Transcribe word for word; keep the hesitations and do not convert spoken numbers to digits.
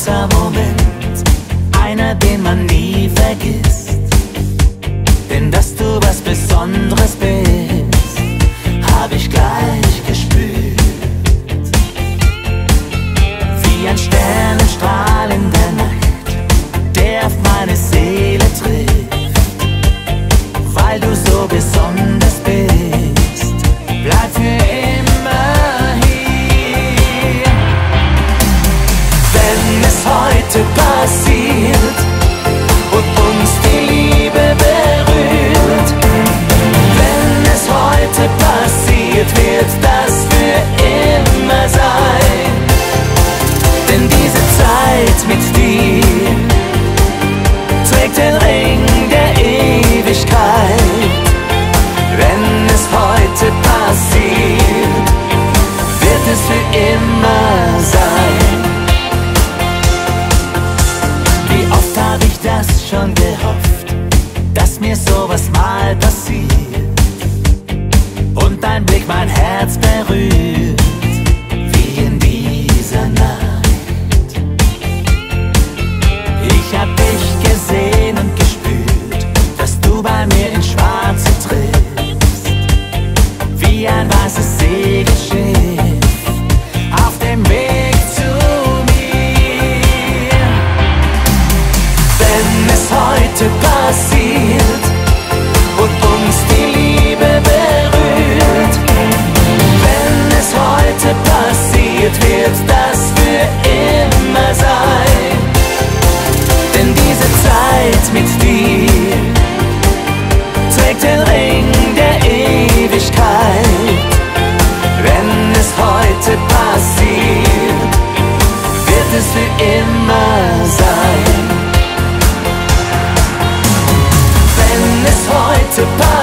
kurzer Moment, einer, den man nie vergisst. Denn dass du was Besonderes bist, hab ich gleich gespürt. Wie ein Sternenstrahl in der Nacht, der auf meine Seele trifft. Weil du so besonders bist, bleib für immer hier. Wenn es heute passiert und uns die Liebe berührt, wenn es heute passiert, wird das für immer sein. Denn diese Zeit mit dir trägt den Ring der Ewigkeit. Wenn es heute passiert, wird es für immer sein. Wie oft hab ich das schon gehofft, dass mir sowas mal passiert und dein Blick mein Herz berührt, wie in dieser Nacht. Ich hab dich gesehen und gespürt, dass du bei mir ins Schwarze triffst, wie ein weißes Segelschiff auf dem Weg zu mir. Wenn es heute passiert und uns die Liebe berührt, wenn es heute passiert, wird das für immer sein. Denn diese Zeit mit dir trägt den Ring der Ewigkeit. Wenn es heute passiert, wird es für immer sein. Wenn es heute passiert,